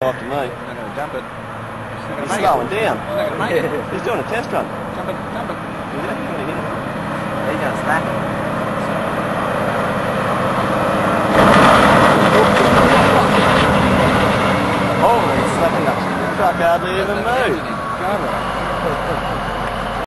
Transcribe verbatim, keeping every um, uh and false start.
After me. I'm not going to jump it. He's slowing down. He's not going to make it. He's doing a test run. Jump it, jump it. Is he? He's going to hit it. He's going to smack it. Holy slapping up. The truck hardly even moved. Go over it.